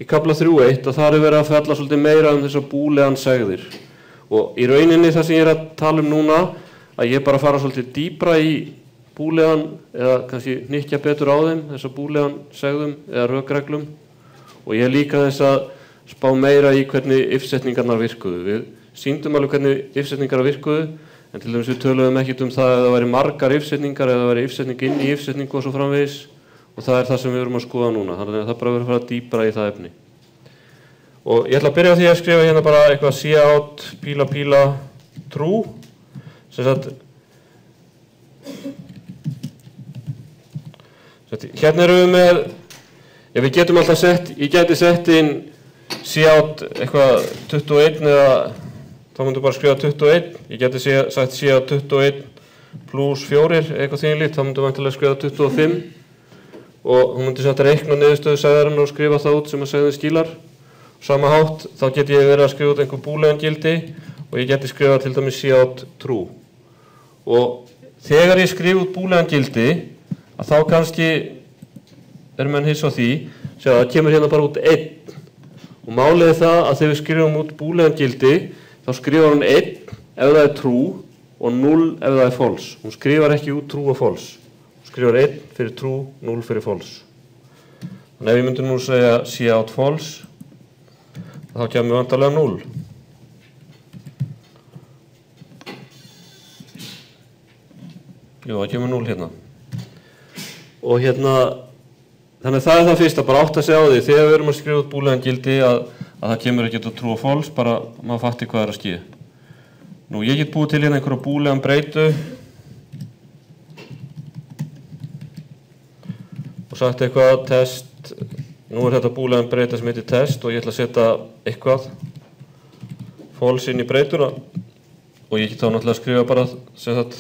í kafla 3.1 að þar verið að fjalla svolítið meira þessar búlegan segðir. Og í rauninni það sem ég að tala núna, að ég bara fara svolítið dýpra í búlegan eða kannski hnykkja betur á þeim, þessar búlegan segðum eða rökreglum. Og ég líka þess að spá meira í hvernig if-setningarnar virkuðu. Við sýndum alveg hvernig if-setningar virkuðu, en til dæmis við töluðum ekkert það ef það væri margar if-setningar eða það væri if-setning inn í if-setningu og svo framvegis. Og það það sem við erum að skoða núna, þannig að það bara verður að fara dýpra í það efni. Og ég ætla að byrja á því að skrifa hérna bara eitthvað cout, píla, true. Sem sagt, hérna erum við með, við getum alltaf ég geti sett inn cout eitthvað 21 eða þá myndum bara skrifa 21. Ég geti sagt cout 21 plus 4 eitthvað þínlíkt, þá myndum við vantilega skrifa 25. Og hún myndi satt að reikna niðurstöðu segðarinnar og skrifa það út sem að segðin skilar. Sama hátt, þá geti ég verið að skrifa út einhver búlegan gildi og ég geti skrifa til dæmis cout true. Og þegar ég skrifa út búlegan gildi, að þá kannski menn hissa á því, sjá það kemur hérna bara út 1. Og málið það að þegar við skrifum út búlegan gildi, þá skrifar hún 1 ef það er true og 0 ef það er false. Hún skrifar ekki út true og false. Skrifar 1 fyrir true, 0 fyrir false. Þannig ef ég myndi nú segja cout false, þá kemur vantarlega 0. Jú, það kemur 0 hérna. Og hérna, þannig það það fyrsta, bara átt að segja á því, þegar við erum að skrifa út búlegan gildi að það kemur ekki út true og false, bara maður fatti hvað að skýja. Nú, ég get búið til hérna einhverja búlegan breytu, og sagt eitthvað test, nú þetta búlegan breyta sem heitir test og ég ætla að setja eitthvað false inn í breytuna og ég get þá náttúrulega að skrifa bara sem sagt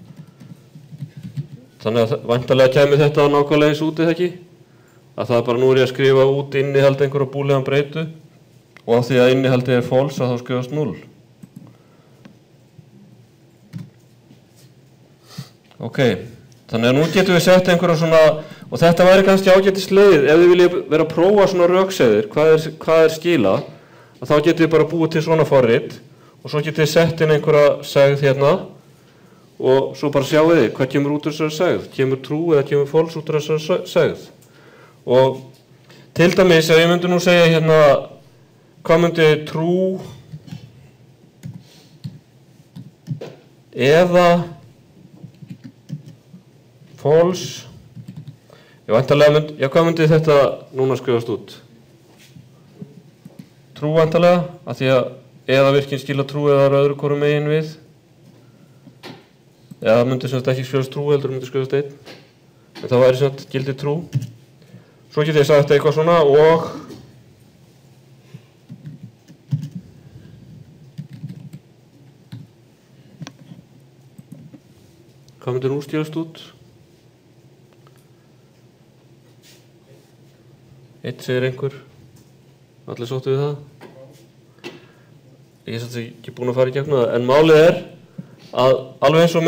þannig að væntanlega kemur þetta nákvæmlega eins út eða ekki að það bara nú ég að skrifa út innihald einhverja búlegan breytu og af því að innihaldið er false að þá skrifast 0. Ok, þannig að nú getum við sett einhverja svona og þetta væri kannski ágætis leið ef þið viljið vera að prófa svona rökseðir, hvað skila, að þá getið þið bara búið til svona forrit og svo getið þið sett inn einhverja segð hérna og svo bara sjáu þið hvað kemur út úr þessari segð, kemur true eða kemur false út úr þessari segð. Og til dæmis ef ég myndi nú segja hérna hvað myndi true eða false. Hvað myndi þetta núna skrifast út? True vantarlega, af því að eða virkinn skila true eða öðru hvoru megin við. Eða það myndi ekki skrifast true, heldur myndi skrifast 1. En það væri gildi true. Svo get ég sagt eitthvað svona og hvað myndi nú skilast út? 1 segir einhver, allir sóttu við það. Ég er ekki búinn að fara í gegnum það, en málið er að alveg eins og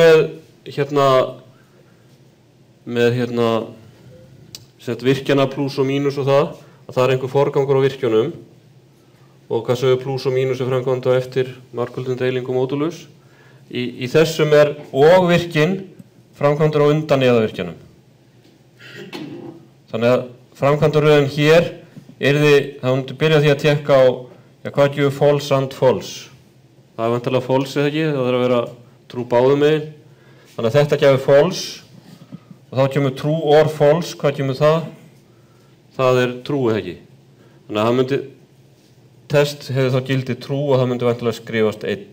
með virkjana plus og mínus og það, að það er einhver forgangur á virkjunum og hvað sögur plus og mínus er framkvæmd á eftir margföldun deilingu módulus. Í þessum er og virkinn framkvæmdur á undan eða virkjanum. Þannig að framkvæmdarröðin hér það myndi byrja því að tekka á hvað gefur false and false. Það er vantilega false eða ekki, það þarf að vera true báðum megin. Þannig að þetta gefur false og þá kemur true or false, hvað kemur það? Það er true eða ekki. Þannig að það myndi, test hefði þá gildi true og það myndi vantilega skrifast 1.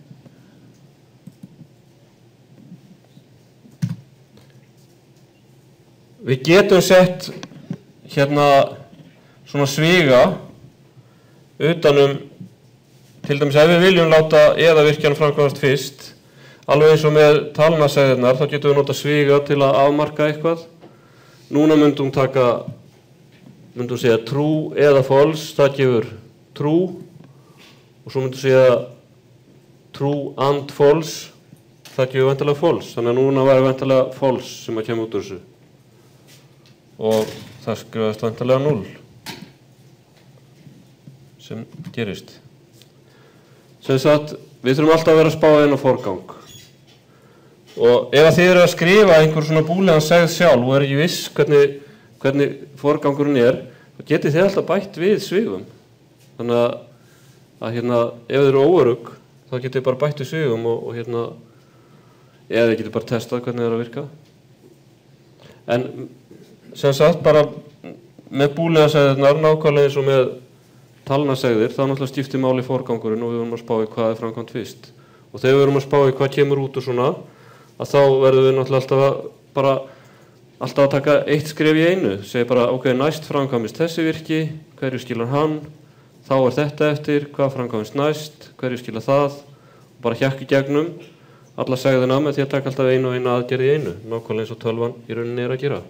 Við getum sett hérna svona sviga utanum, til dæmis ef við viljum láta eða virkjan framkvæmast fyrst, alveg eins og með talnasegðirnar, þá getum við nota sviga til að afmarka eitthvað. Núna myndum segja true eða false, það gefur true og svo myndum segja true and false, það gefur væntanlega false. Þannig að núna væri væntanlega false sem að kemur út úr þessu. Og það skrifast væntanlega 0. sem gerist. Sem sagt, við þurfum alltaf að vera að spá inn á forgang. Og ef þið eru að skrifa einhver svona búlegan segð sjálf og ekki viss hvernig forgangurinn þá getið þið alltaf bætt við svigum. Þannig að ef þið eru óörugg, þá getið þið bara bætt við svigum og eða þið getið bara testað hvernig það er að virka. En sem sagt, bara með búlegasegðirnar, nákvæmlega eins og með talnasegðir, þá náttúrulega skiptir máli forgangurinn og við verum að spá í hvað er framkvæmt fyrst. Og þegar við verum að spá í hvað kemur út og svona, að þá verðum við náttúrulega alltaf að taka eitt skref í einu. Segja bara, ok, næst framkvæmist þessi virki, hverju skilar hann, þá er þetta eftir, hvað framkvæmist næst, hverju skilar það, og bara hjakka í gegnum alla segðina með því að taka alltaf einu og einu aðgerð í einu, nákvæmlega eins og tölvan í rauninni að gera.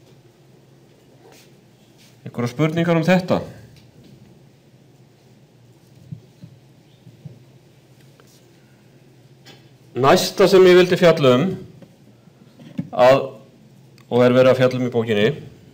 Einhverjar spurningar um þetta? Næsta sem ég vildi fjalla og verið að fjalla í bókinni,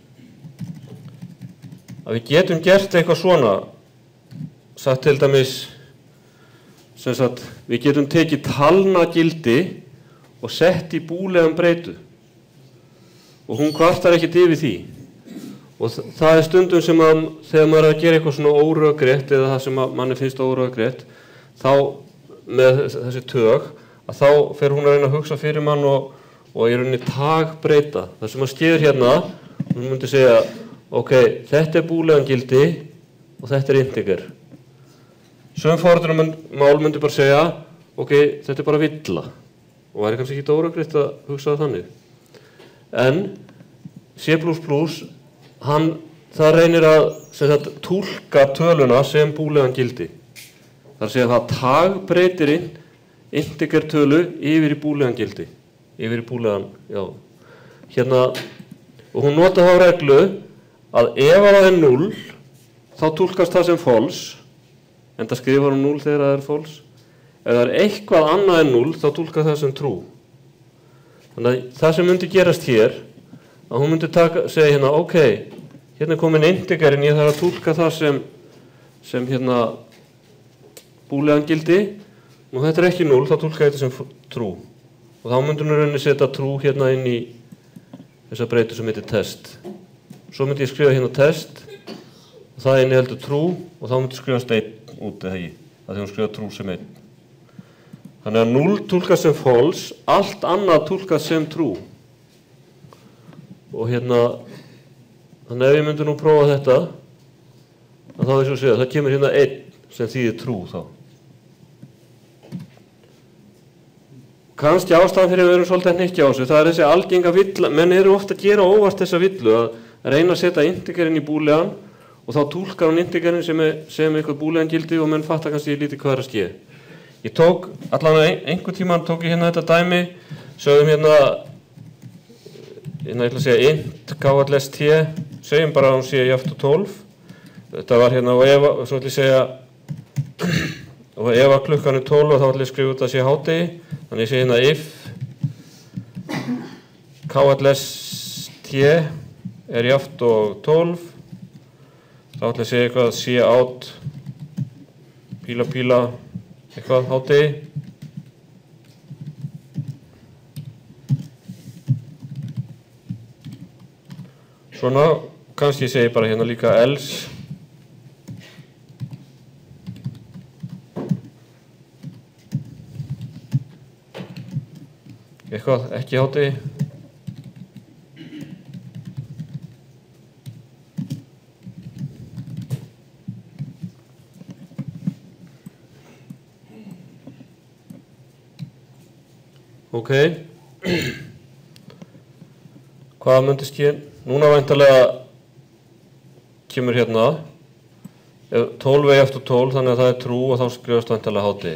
að við getum gert eitthvað svona, sagt til dæmis, sem sagt, við getum tekið talnagildi og sett í búlegan breytu og hún kvartar ekkert yfir því. Og það er stundum sem þegar maður er að gera eitthvað svona óröggrétt eða það sem manni finnst óröggrétt, þá með þessi tög, að þá fer hún að reyna að hugsa fyrir mann og í rauninni tagbreyta. Það sem maður skeður hérna, hún myndi segja, ok, þetta er búlegan gildi og þetta er integer. Sum forritunarmál myndi bara segja, ok, þetta er bara villa og væri kannski ekki óröggrétt að hugsa það þannig. En C++, það reynir að túlka töluna sem búlegan gildi. Það er að segja að það tagbreytir integer tölu yfir í búlegan gildi. Yfir í búlegan, já. Og hún nota þá reglu að ef það er 0, þá túlkast það sem false, en það skrifar 0 þegar það er false. Ef það er eitthvað annað en 0, þá túlkast það sem true. Þannig að það sem myndi gerast hér, að hún myndi segja hérna, ok, hérna er komin integerinn, ég þarf að túlka það sem búlegan gildi, og þetta er ekki 0, þá túlka ég þetta sem true. Og þá myndi hún rauninni setja true hérna inn í þessa breytu sem heitir test. Svo myndi ég skrifa hérna test, og það inniheldur true, og þá myndi skrifast 1 út eða ekki, að því hún skrifa true sem 1. Þannig að 0 túlkast sem false, allt annað túlkast sem true. Og þannig ef ég myndi nú prófa þetta, að þá eins og segja, það kemur hérna 1 sem þýðir true þá. Kannski ástæðan fyrir að við erum svolítið hnykkja á þessu, það er þessi algenga villa, menn eru ofta að gera óvart þessa villu, að reyna að setja integerinn í búlegan og þá túlkar hún integerinn sem eitthvað búlegan gildi og menn fattar kannski lítið hvað er að ske. Ég tók, allavega einhver tímann tók ég hérna þetta dæmi, sögðum ég ætla að segja int KLST, segjum bara að hún sé jafnt og 12. Þetta var og ef, svo ætla ég segja, og ef að klukkan er 12 þá ætla ég skrifa út að sé hádegi, þannig ég segi if KLST er jafnt og 12, þá ætla ég að segja eitthvað cout píla eitthvað hádegi. Svona, kannski ég segi bara hérna líka else eitthvað, ekki hádegi. Ok. Hvað myndi ske? Núna væntanlega kemur hérna 12 er jafnt og 12, þannig að það er true og þá skrifast væntanlega hádegi.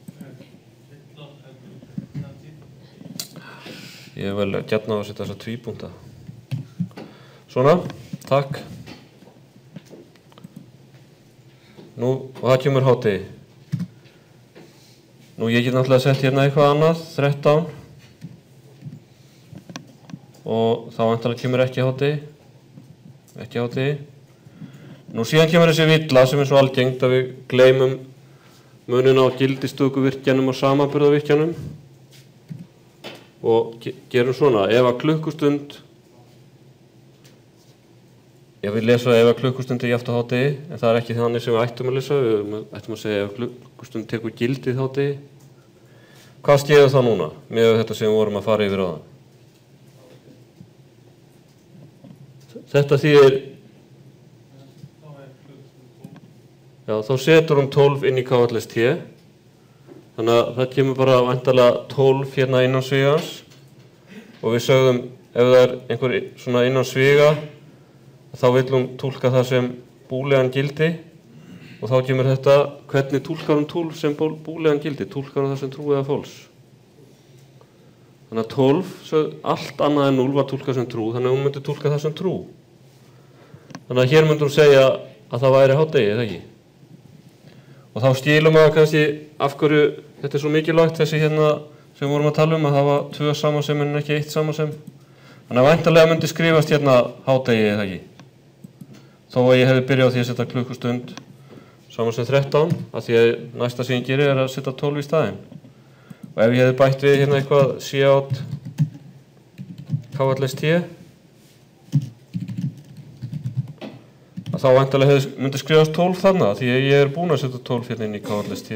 Ég er vel gjarna að setja þessa tvípunkta. Svona, takk. Nú, og það kemur hádegi. Nú, ég get náttúrulega sett hérna eitthvað annað, 13. Og þá væntanlega kemur ekki hádegi. Nú síðan kemur þessi villa sem svo algengt að við gleymum munin á gildistökuvirkjanum og samanburðarvirkjanum og gerum svona, ef að klukkustund, ég vil lesa ef að klukkustund jafnt á hádegi, en það ekki þannig sem við ættum að lesa, við ættum að segja ef klukkustund tekur gildið hádegi. Hvað skeður það núna, með þetta sem við vorum að fara yfir á það? Þetta þýðir, já, þá setur 12 inn í KLST, þannig að það kemur bara væntanlega 12 hérna innan svigans og við sögðum ef það einhver svona innan sviga þá vill túlka það sem búlegan gildi og þá kemur þetta hvernig túlkar 12 sem búlegan gildi, túlkar það sem trú eða fóls. Þannig að 12, allt annað en 0 var túlkað sem trú, þannig að hún myndi túlka það sem trú. Þannig að hér myndi hún segja að það væri hádegi, eða ekki? Og þá skilum við kannski af hverju þetta svo mikilvægt, þessi hérna sem við vorum að tala að hafa 2 samansem en ekki 1 samansem. Þannig að væntanlega myndi skrifast hérna hádegi, eða ekki? Þó að ég hefði byrjað á því að setja klukkustund samansem 13, af því að næsta sem ég gerir að setja 12 í staðinn. Og ef ég hefði bætt við hérna eitthvað cout KLST, þá væntanlega myndi skrifast 12 þarna, því að ég búinn að setja 12 hérna inn í KLST.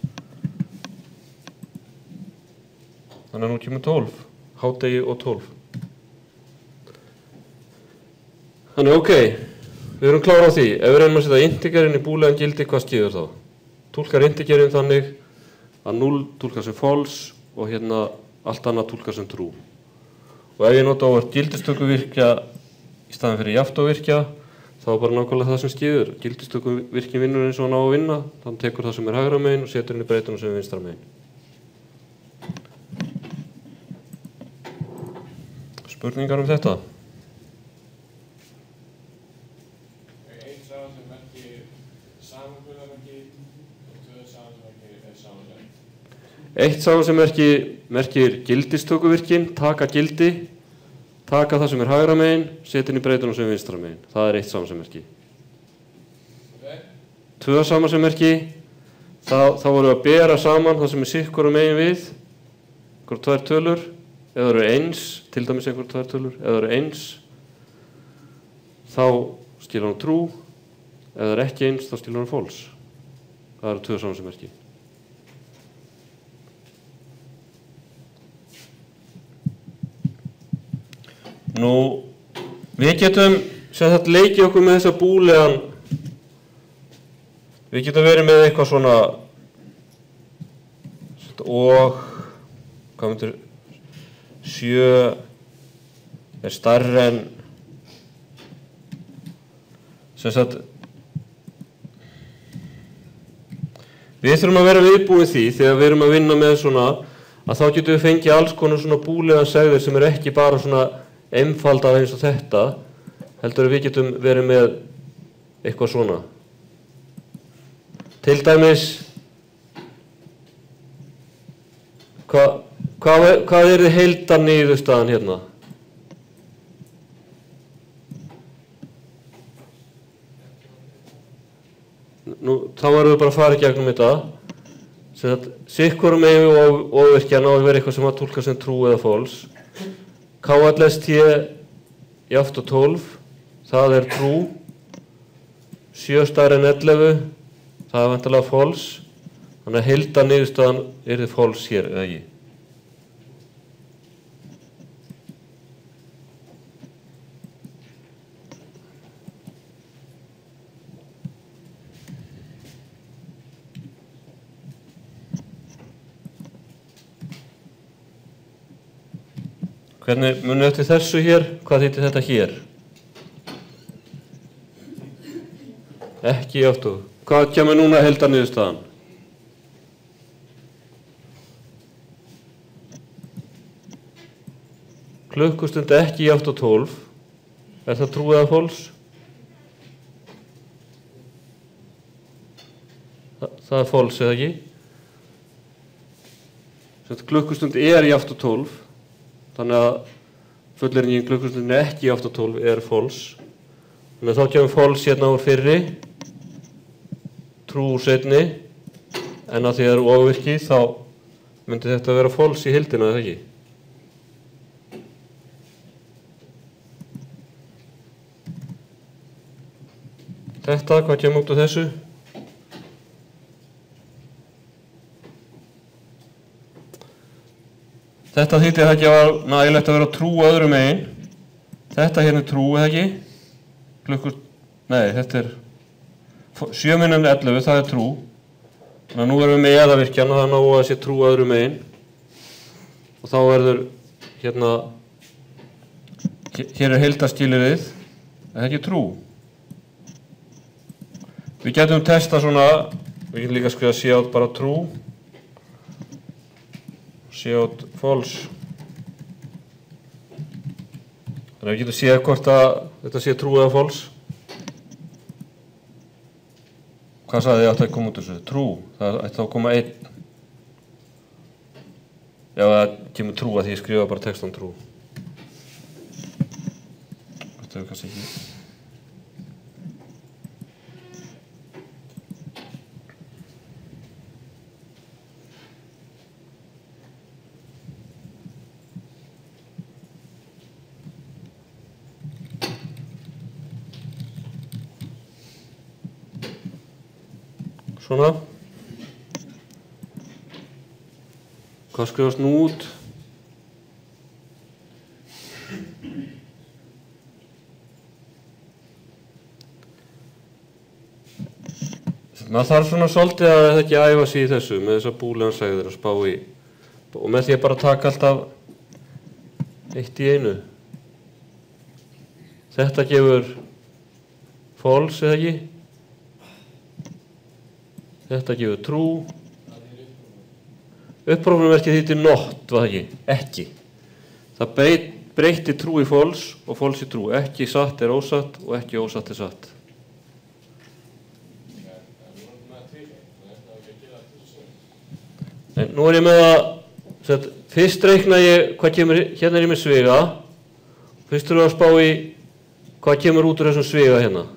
Þannig að nú kemur 12, hádegi og 12. Þannig ok, við erum klára á því. Ef við reynum að setja integerinn í búlegan gildi, hvað skeður þá? Túlkar integerinn þannig að 0 túlkar sem false og hérna allt annað túlkar sem trú. Og ef ég nota óvart gildistökuvirkja í staðinn fyrir jafnóvirkja, þá er bara nákvæmlega það sem skeður. Gildistökuvirkjinn vinnur eins og hann á að vinna, þannig tekur það sem er hægra megin og setur inn í breytuna sem er vinstra megin. Spurningar þetta? Eitt samansem merkir samanburðarmerki og 2 samansem er samansem. Eitt samansem merkir gildistökuvirkinn, taka gildi, taka það sem er hægra megin, setja inn í breytuna sem er vinstra megin. Það er eitt samansemmerki. Okay. 2 samansemmerki, þá vorum við að bera saman það sem er sikkur megin við, einhver 2 tölur, eða eru eins, til dæmis einhver 2 tölur, eða eru eins, þá skilur hann trú, eða er ekki eins, þá skilur hann false. Það eru 2 samansemmerki. Nú, við getum leikið okkur með þessa búlegan, við getum verið með eitthvað svona og, hvað myndir, 7 er stærri en, við þurfum að vera viðbúin því þegar við erum að vinna með svona, að þá getum við fengið alls konar svona búlegan segðir sem eru ekki bara svona einfaldað eins og þetta, heldur við getum verið með eitthvað svona. Til dæmis, hvað er þið heildarniðurstaðan hérna? Nú, þá erum við bara að fara í gegnum þetta. Sikkur megin og ofvirkjan á að vera eitthvað sem að túlka sem trú eða false. KLST jafnt og 12, það er trú, 7 stærri en 11, það er væntanlega false, þannig að heildarniðurstaðan yrði false hér, eða ekki. Hvernig munið eftir þessu hér? Hvað þýddi þetta hér? Ekki jafnt og. Hvað kemur núna heildarniðurstaðan? Klukkustund ekki jafnt og 12. Er það trú eða false? Það er false eða ekki? Klukkustund er jafnt og 12. Þannig að fullyrðingin klukkustund ekki jafnt og 12 er false Þannig að þá kemur false hérna úr fyrri, true úr seinni, en að því það ofvirki þá myndi þetta vera false í heildina, eða ekki? Þetta, hvað kemur út á þessu? Þetta þýtti það ekki að var nægilegt að vera true öðrum megin. Þetta hérna er true, eða ekki? Nei, þetta er 7 minus 11, það er true. Þannig að nú erum við með eðavirkjan og það er nóg að sé true öðrum megin. Og þá verður hérna, hér er heildarskilyrðið, það er ekki true. Við getum testa svona, við getum líka skrifa cout bara true, cout false. Þannig að við getum séð hvort að þetta sé true eða false. Hvað sagði þið átt að koma út þessu? True, það ætti þá að koma 1. Já, það kemur true að því ég skrifa bara textan true. Þetta er kannski ekki. Svona. Hvað skrifast nú út? Maður þarf svona svolítið að ekki æfa sig í þessu með þessar búlegansæðir að spá í. Og með því að bara taka alltaf eitt í einu. Þetta gefur false, eða ekki? Þetta gefur true. Upprópunarmerkið þýddi not, var það ekki? Ekki. Það breytti true í false og false í true. Ekki satt er ósatt og ekki ósatt er satt. En nú er ég með að, fyrst reikna ég hvað kemur, hérna er ég með sviga. Fyrst erum við að spá í hvað kemur út úr þessum sviga hérna.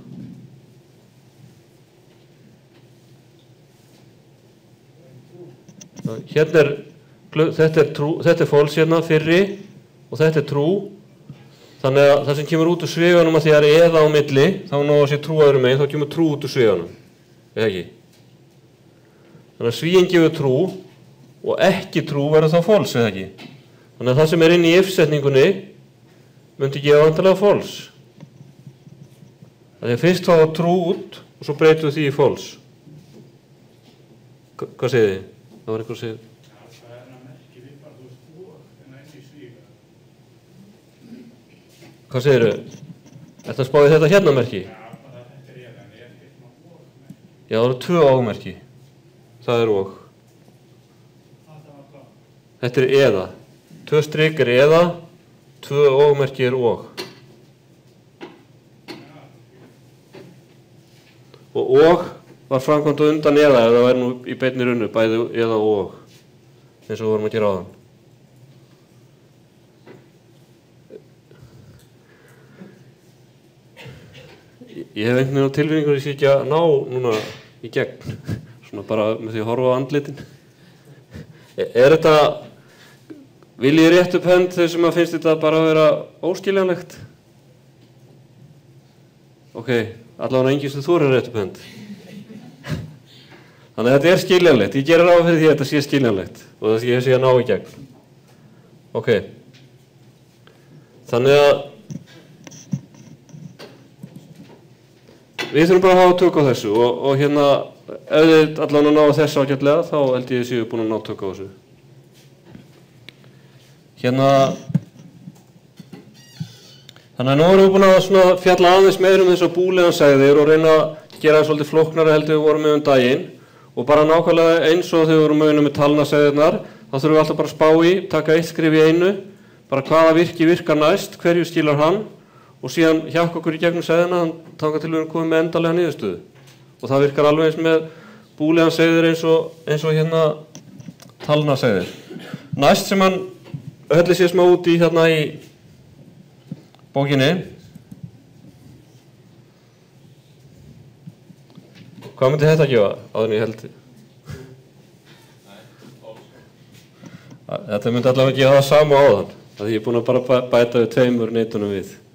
Hérna er, þetta er false hérna, fyrri, og þetta er true. Þannig að það sem kemur út úr sviganum að því að það er eða á milli, þá ná að sé true öðrum megin, þá kemur true út úr sviganum. Eða ekki? Þannig að svíinn gefur true og ekki true verður þá false, eða ekki? Þannig að það sem er inn í if-setningunni myndi gefa vantarlega false. Það er fyrst fá true út og svo breytum við því í false. Hvað segir þið? Það var einhver að segja. Já, það er að merki við bara, þú veist, og en ekki svíga. Hvað segir þau? Þetta spáði þetta hérna merki? Já, bara þetta er eða, en ég er ekki svona og merki. Já, það eru 2 og-merki. Það er og. Það var bara. Þetta er eða. 2 strik er eða, 2 og-merki er og. Og var framkvæmt og undan eða ef það væri nú í beinni runnu, bæði eða og, eins og við vorum að gera áðan. Ég hef einhvern veginn á tilfinningu að ég sé ekki að ná núna í gegn, svona bara með því að horfa á andlitin. Er þetta, viljið rétt upp hönd þegar sem að finnst þetta bara að vera óskiljanlegt? Ok, allavega enginn sem þú eru rétt upp hönd. Þannig að þetta er skiljanlegt, ég gerir ráð fyrir því að þetta sé skiljanlegt og þess að ég sé að ná í gegn. Ok. Þannig að við þurfum bara að hafa tök á þessu og hérna, ef þið allavega ná þessu ágætlega, þá held ég að séu búin að ná tök á þessu. Hérna, þannig að nú erum við búin að fjalla aðeins meira um þessar búlegansæðir og reyna að gera það svolítið flóknara heldur við vorum með daginn. Og bara nákvæmlega eins og þegar við vorum með talnasæðirnar, þá þurfum við alltaf bara að spá í, taka eitt skrif í einu, bara hvaða virki virkar næst, hverju skilar hann, og síðan hjakka okkur í gegnum sæðina, þangað til við erum komið með endanlega niðurstöðu. Og það virkar alveg eins með búlegansæðir eins og hérna talnasæðir. Næst sem hann höllir sér smá út í hérna í bókinni, Hvað myndi þetta gefa áður en ég held? Nei, 12 sko. Þetta myndi allavega gefa það sama áðan. Því ég er búinn að bara bæta við 2 neitunum við.